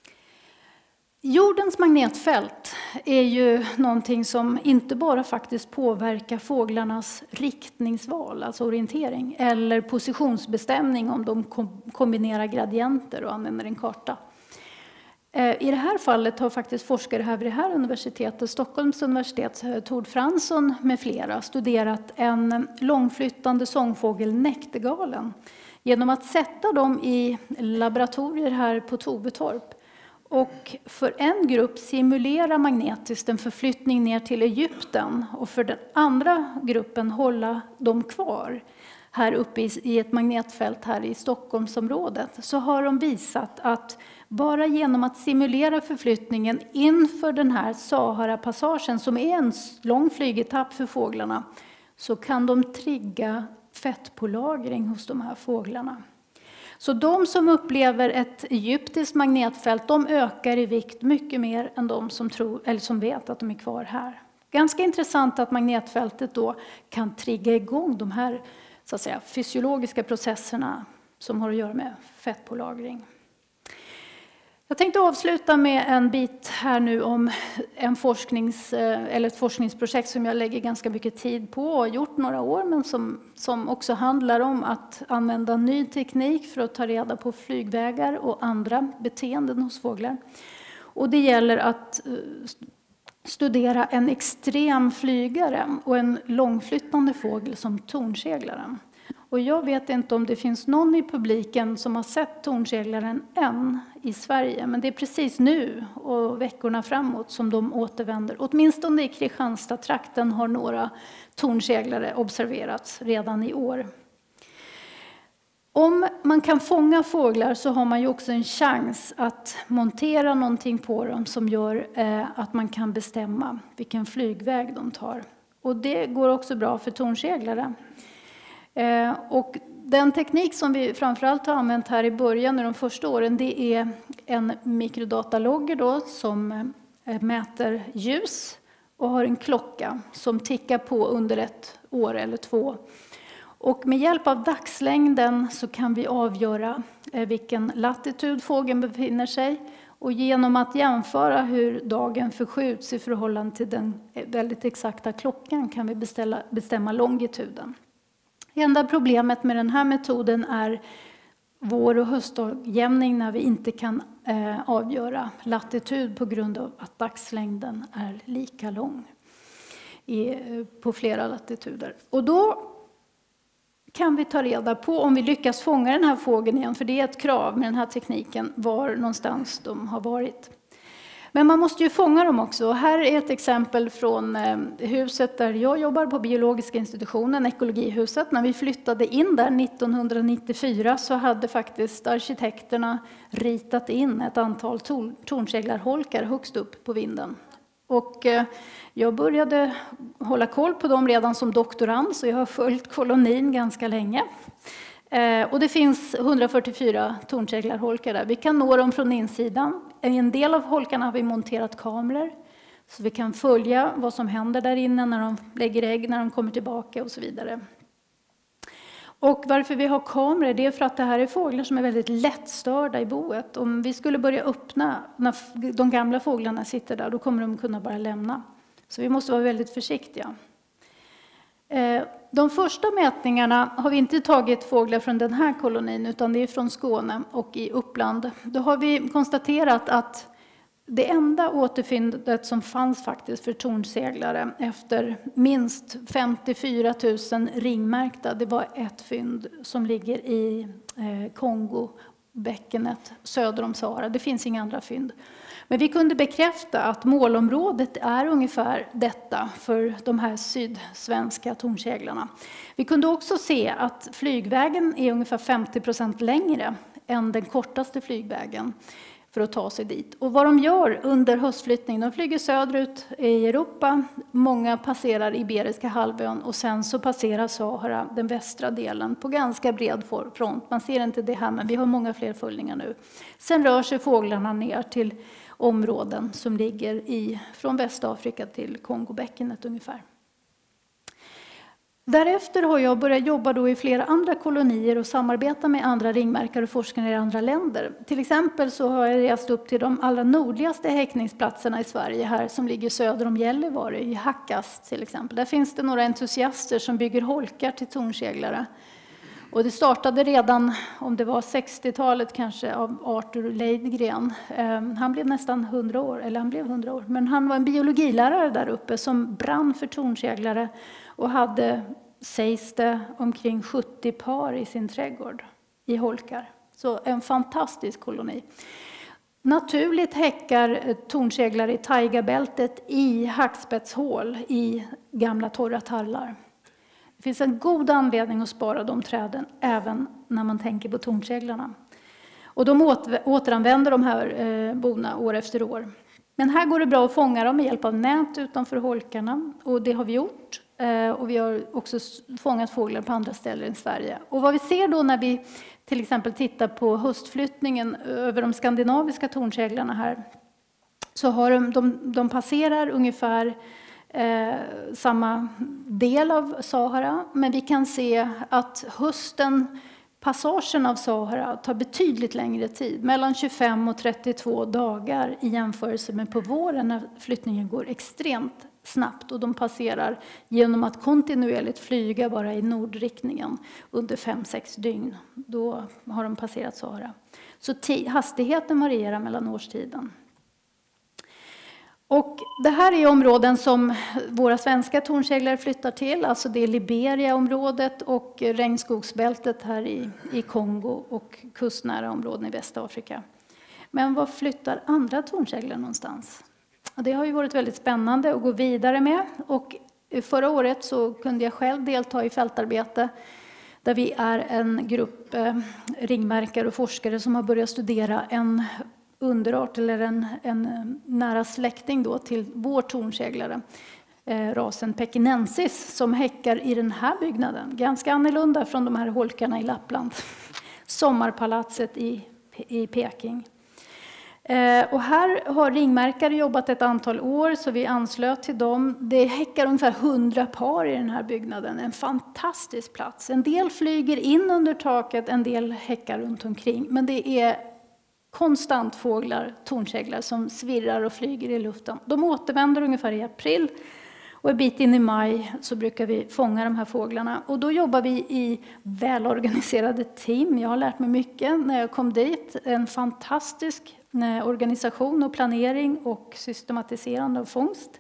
Jordens magnetfält är ju någonting som inte bara faktiskt påverkar fåglarnas riktningsval, alltså orientering, eller positionsbestämning om de kombinerar gradienter och använder en karta. I det här fallet har faktiskt forskare här vid det här universitetet, Stockholms universitet, Tord Fransson med flera, studerat en långflyttande sångfågel, näktergalen, genom att sätta dem i laboratorier här på Tobetorp. Och för en grupp simulera magnetiskt en förflyttning ner till Egypten och för den andra gruppen hålla dem kvar här uppe i ett magnetfält här i Stockholmsområdet, så har de visat att bara genom att simulera förflyttningen inför den här Sahara-passagen, som är en lång flygetapp för fåglarna, så kan de trigga fettpålagring hos de här fåglarna. Så de som upplever ett egyptiskt magnetfält, de ökar i vikt mycket mer än de som tror eller som vet att de är kvar här. Ganska intressant att magnetfältet då kan trigga igång de här så att säga fysiologiska processerna som har att göra med fettpålagring. Jag tänkte avsluta med en bit här nu om ett forskningsprojekt som jag lägger ganska mycket tid på och har gjort några år, men som också handlar om att använda ny teknik för att ta reda på flygvägar och andra beteenden hos fåglar. Och det gäller att studera en extrem flygare och en långflyttande fågel som tornseglaren. Och jag vet inte om det finns någon i publiken som har sett tornseglaren än i Sverige. Men det är precis nu och veckorna framåt som de återvänder. Åtminstone i Kristianstad-trakten har några tornseglare observerats redan i år. Om man kan fånga fåglar så har man ju också en chans att montera någonting på dem som gör att man kan bestämma vilken flygväg de tar. Och det går också bra för tornseglare. Och den teknik som vi framförallt har använt här i början i de första åren, det är en mikrodatalogger då som mäter ljus och har en klocka som tickar på under ett år eller 2. Och med hjälp av dagslängden så kan vi avgöra vilken latitud fågeln befinner sig. Och genom att jämföra hur dagen förskjuts i förhållande till den väldigt exakta klockan kan vi bestämma longituden. Enda problemet med den här metoden är vår- och höstdagjämning när vi inte kan avgöra latitud på grund av att dagslängden är lika lång på flera latituder. Och då kan vi ta reda på om vi lyckas fånga den här fågeln igen, för det är ett krav med den här tekniken, var någonstans de har varit. Men man måste ju fånga dem också. Här är ett exempel från huset där jag jobbar på biologiska institutionen, ekologihuset. När vi flyttade in där 1994 så hade faktiskt arkitekterna ritat in ett antal tornseglarholkar högst upp på vinden. Och jag började hålla koll på dem redan som doktorand, så jag har följt kolonin ganska länge. Och det finns 144 tornseglarholkar där. Vi kan nå dem från insidan. I en del av holkarna har vi monterat kameror, så vi kan följa vad som händer där inne när de lägger ägg, när de kommer tillbaka och så vidare. Och varför vi har kameror, det är för att det här är fåglar som är väldigt lättstörda i boet. Om vi skulle börja öppna, när de gamla fåglarna sitter där, då kommer de kunna bara lämna. Så vi måste vara väldigt försiktiga. De första mätningarna har vi inte tagit fåglar från den här kolonin, utan det är från Skåne och i Uppland. Då har vi konstaterat att det enda återfyndet som fanns faktiskt för tornseglare efter minst 54 000 ringmärkta, det var ett fynd som ligger i Kongobäckenet söder om Sahara. Det finns inga andra fynd. Men vi kunde bekräfta att målområdet är ungefär detta för de här sydsvenska tornseglarna. Vi kunde också se att flygvägen är ungefär 50% längre än den kortaste flygvägen för att ta sig dit. Och vad de gör under höstflyttning, de flyger söderut i Europa, många passerar Iberiska halvön och sen så passerar Sahara den västra delen på ganska bred front. Man ser inte det här, men vi har många fler följningar nu. Sen rör sig fåglarna ner till områden som ligger från Västafrika till Kongobäckenet ungefär. Därefter har jag börjat jobba då i flera andra kolonier och samarbeta med andra ringmärkare och forskare i andra länder. Till exempel så har jag rest upp till de allra nordligaste häckningsplatserna i Sverige här som ligger söder om Gällivare, i Hakkas till exempel. Där finns det några entusiaster som bygger holkar till tornseglare. Och det startade redan, om det var 60-talet kanske, av Arthur Leidgren. Han blev nästan 100 år, eller han blev 100 år. Men han var en biologilärare där uppe som brann för tornseglare och hade, sägs det, omkring 70 par i sin trädgård i holkar. Så en fantastisk koloni. Naturligt häckar tornseglare i taigabältet i hackspetshål i gamla torra tallar. Det finns en god anledning att spara de träden även när man tänker på tornseglarna. Och de återanvänder de här bona år efter år. Men här går det bra att fånga dem med hjälp av nät utanför holkarna. Och det har vi gjort. Och vi har också fångat fåglar på andra ställen i Sverige. Och vad vi ser då när vi till exempel tittar på höstflyttningen över de skandinaviska tornseglarna här. Så har de passerar ungefär samma del av Sahara, men vi kan se att hösten passagen av Sahara tar betydligt längre tid, mellan 25 och 32 dagar i jämförelse med på våren när flyttningen går extremt snabbt och de passerar genom att kontinuerligt flyga bara i nordriktningen under 5-6 dygn. Då har de passerat Sahara. Så hastigheten varierar mellan årstiden. Och det här är områden som våra svenska tornseglare flyttar till. Alltså det är Liberia-området och regnskogsbältet här i Kongo och kustnära områden i Västafrika. Men var flyttar andra tornseglare någonstans? Och det har ju varit väldigt spännande att gå vidare med. Och förra året så kunde jag själv delta i fältarbete där vi är en grupp ringmärkare och forskare som har börjat studera en underart eller en nära släkting då till vår tornseglare, rasen pekinensis, som häckar i den här byggnaden. Ganska annorlunda från de här holkarna i Lappland. Sommarpalatset i Peking. Och här har ringmärkare jobbat ett antal år så vi anslöt till dem. Det häckar ungefär 100 par i den här byggnaden. En fantastisk plats. En del flyger in under taket, en del häckar runt omkring. Men det är konstant fåglar, tornseglar, som svirrar och flyger i luften. De återvänder ungefär i april och en bit in i maj så brukar vi fånga de här fåglarna. Och då jobbar vi i välorganiserade team. Jag har lärt mig mycket när jag kom dit. En fantastisk organisation och planering och systematiserande av fångst.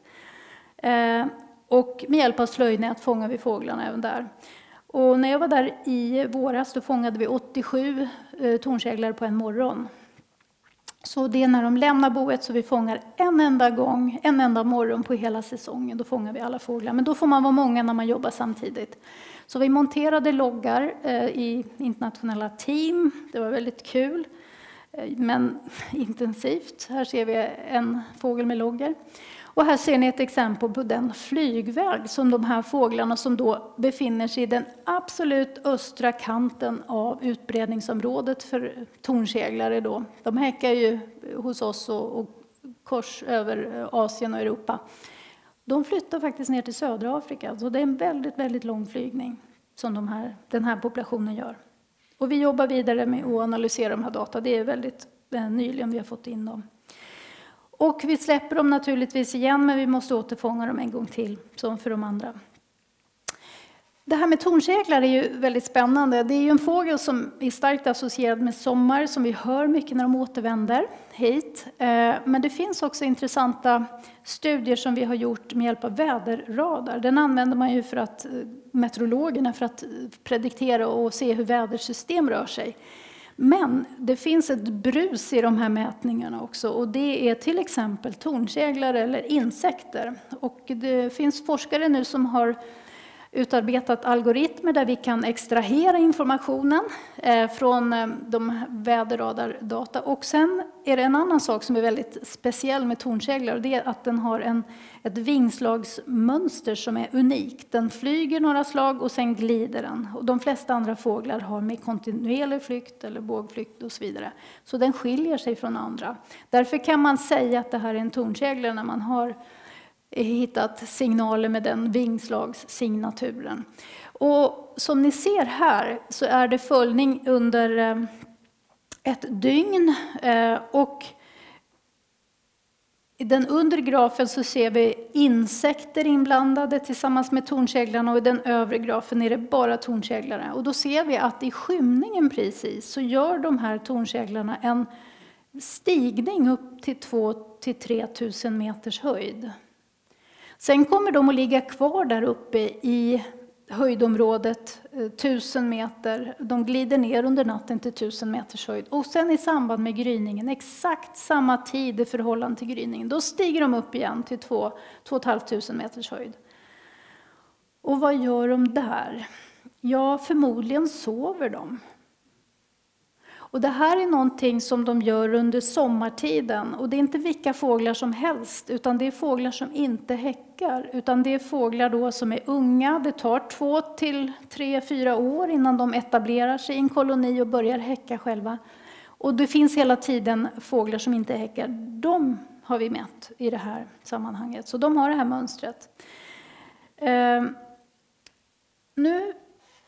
Och med hjälp av slöjnät fångar vi fåglarna även där. Och när jag var där i våras då fångade vi 87 tornseglare på en morgon. Så det är när de lämnar boet så vi fångar en enda gång, en enda morgon på hela säsongen. Då fångar vi alla fåglar. Men då får man vara många när man jobbar samtidigt. Så vi monterade loggar i internationella team. Det var väldigt kul. Men intensivt. Här ser vi en fågel med loggar. Och här ser ni ett exempel på den flygväg som de här fåglarna som då befinner sig i den absolut östra kanten av utbredningsområdet för tornseglare då. De häckar ju hos oss och kors över Asien och Europa. De flyttar faktiskt ner till södra Afrika. Så det är en väldigt, väldigt lång flygning som den här populationen gör. Och vi jobbar vidare med att analysera de här data. Det är väldigt nyligen vi har fått in dem. Och vi släpper dem naturligtvis igen, men vi måste återfånga dem en gång till, som för de andra. Det här med tornseglar är ju väldigt spännande. Det är ju en fågel som är starkt associerad med sommar, som vi hör mycket när de återvänder hit. Men det finns också intressanta studier som vi har gjort med hjälp av väderradar. Den använder man ju för att meteorologerna för att prediktera och se hur vädersystem rör sig. Men det finns ett brus i de här mätningarna också och det är till exempel tornseglare eller insekter. Och det finns forskare nu som har utarbetat algoritmer där vi kan extrahera informationen från de väderradardata. Och sen är det en annan sak som är väldigt speciell med tornseglar och det är att den har ett vingslagsmönster som är unikt. Den flyger några slag och sen glider den. Och de flesta andra fåglar har med kontinuerlig flykt eller bågflykt och så vidare. Så den skiljer sig från andra. Därför kan man säga att det här är en tornseglare när man har hittat signaler med den vingslagssignaturen. Och som ni ser här så är det följning under ett dygn och i den undre grafen så ser vi insekter inblandade tillsammans med tornseglarna och i den övre grafen är det bara tornseglare. Och då ser vi att i skymningen precis så gör de här tornseglarna en stigning upp till 2-3 000 meters höjd. Sen kommer de att ligga kvar där uppe i höjdområdet 1000 meter. De glider ner under natten till 1000 meters höjd. Och sen i samband med gryningen, exakt samma tid i förhållande till gryningen, då stiger de upp igen till 2 500 meters höjd. Och vad gör de där? Ja, förmodligen sover de. Och det här är någonting som de gör under sommartiden. Och det är inte vilka fåglar som helst, utan det är fåglar som inte häckar. Utan det är fåglar då som är unga. Det tar 2 till 3-4 år innan de etablerar sig i en koloni och börjar häcka själva. Och det finns hela tiden fåglar som inte häckar. De har vi mätt i det här sammanhanget. Så de har det här mönstret. Nu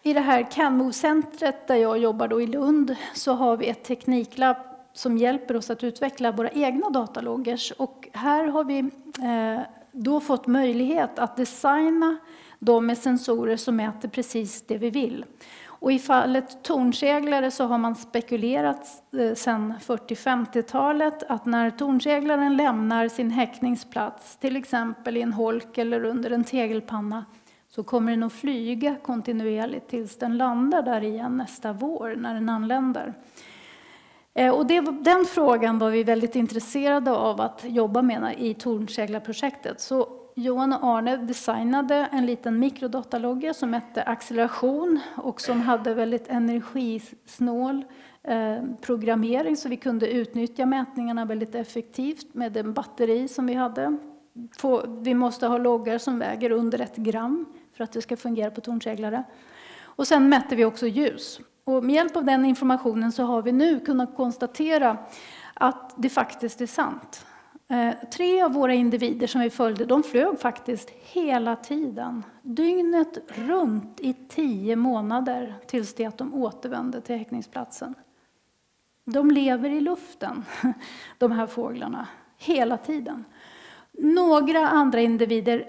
I det här CanMove-centret där jag jobbar då i Lund så har vi ett tekniklabb som hjälper oss att utveckla våra egna dataloggers. Och här har vi då fått möjlighet att designa dem med sensorer som mäter precis det vi vill. Och i fallet tornseglare så har man spekulerat sedan 40-50-talet att när tornseglaren lämnar sin häckningsplats, till exempel i en holk eller under en tegelpanna, så kommer den att flyga kontinuerligt tills den landar där igen nästa vår när den anländer. Och den frågan var vi väldigt intresserade av att jobba med i tornseglarprojektet. Så Johan och Arne designade en liten mikrodatalogger som hette acceleration och som hade väldigt energisnål programmering så vi kunde utnyttja mätningarna väldigt effektivt med den batteri som vi hade. Vi måste ha loggar som väger under 1 gram för att det ska fungera på tornseglare. Och sen mätte vi också ljus. Och med hjälp av den informationen så har vi nu kunnat konstatera att det faktiskt är sant. 3 av våra individer som vi följde, de flög faktiskt hela tiden. Dygnet runt i 10 månader tills det att de återvände till häckningsplatsen. De lever i luften, de här fåglarna, hela tiden. Några andra individer,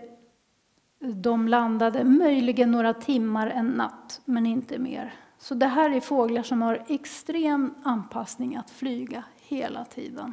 de landade möjligen några timmar en natt, men inte mer. Så det här är fåglar som har extrem anpassning att flyga hela tiden.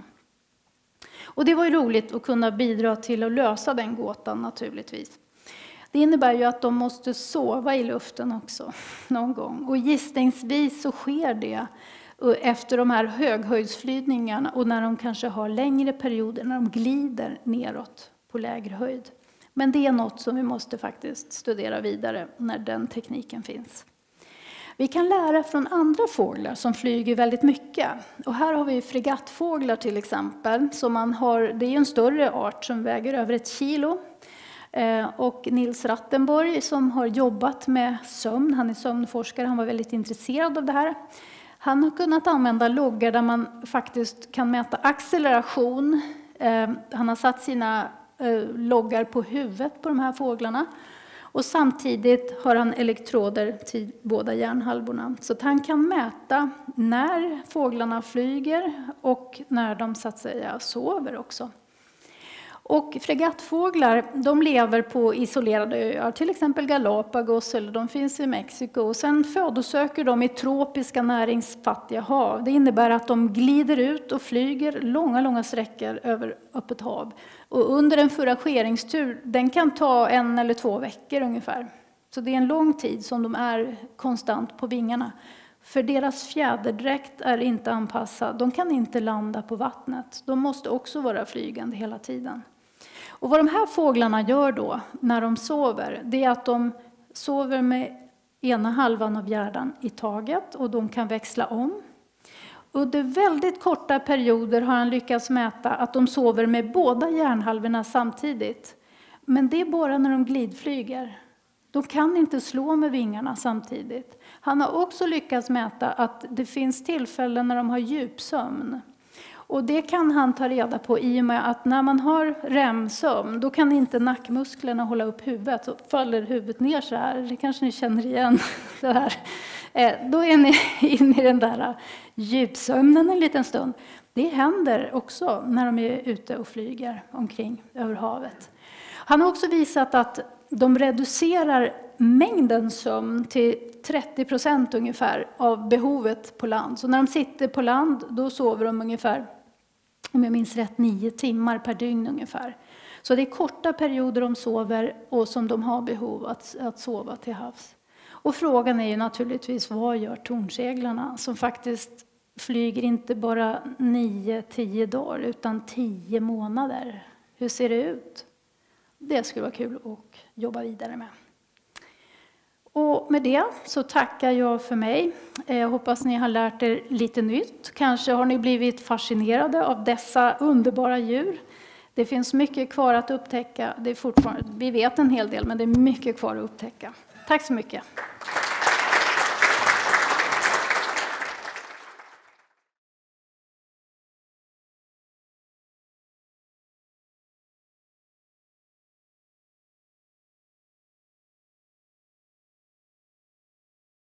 Och det var ju roligt att kunna bidra till att lösa den gåtan naturligtvis. Det innebär ju att de måste sova i luften också någon gång. Och gissningsvis så sker det efter de här höghöjdsflygningarna och när de kanske har längre perioder när de glider neråt på lägre höjd. Men det är något som vi måste faktiskt studera vidare när den tekniken finns. Vi kan lära från andra fåglar som flyger väldigt mycket. Och här har vi fregattfåglar till exempel. Så det är en större art som väger över 1 kilo. Och Nils Rattenborg som har jobbat med sömn, han är sömnforskare, han var väldigt intresserad av det här. Han har kunnat använda loggar där man faktiskt kan mäta acceleration. Han har satt sina loggar på huvudet på de här fåglarna. Och samtidigt har han elektroder till båda hjärnhalvorna. Så att han kan mäta när fåglarna flyger och när de så att säga sover också. Och fregattfåglar, de lever på isolerade öar, till exempel Galapagos eller de finns i Mexiko. Och sen födosöker de i tropiska näringsfattiga hav. Det innebär att de glider ut och flyger långa sträckor över öppet hav. Och under en forageringstur, den kan ta 1 eller 2 veckor ungefär. Så det är en lång tid som de är konstant på vingarna. För deras fjäderdräkt är inte anpassad. De kan inte landa på vattnet. De måste också vara flygande hela tiden. Och vad de här fåglarna gör då när de sover, det är att de sover med ena halvan av hjärnan i taget och de kan växla om. Under väldigt korta perioder har han lyckats mäta att de sover med båda hjärnhalvorna samtidigt. Men det är bara när de glidflyger. De kan inte slå med vingarna samtidigt. Han har också lyckats mäta att det finns tillfällen när de har djupsömn. Och det kan han ta reda på i och med att när man har REM-sömn, då kan inte nackmusklerna hålla upp huvudet. Så faller huvudet ner så här, det kanske ni känner igen. Det här. Då är ni inne i den där djupsömnen en liten stund. Det händer också när de är ute och flyger omkring över havet. Han har också visat att de reducerar mängden sömn till 30% ungefär av behovet på land. Så när de sitter på land, då sover de ungefär, om jag minns rätt, 9 timmar per dygn ungefär. Så det är korta perioder de sover och som de har behov att sova till havs. Och frågan är ju naturligtvis, vad gör tornseglarna som faktiskt flyger inte bara 9-10 dagar utan 10 månader? Hur ser det ut? Det skulle vara kul att jobba vidare med. Och med det så tackar jag för mig. Jag hoppas ni har lärt er lite nytt. Kanske har ni blivit fascinerade av dessa underbara djur. Det finns mycket kvar att upptäcka. Vi vet en hel del, men det är mycket kvar att upptäcka. Tack så mycket.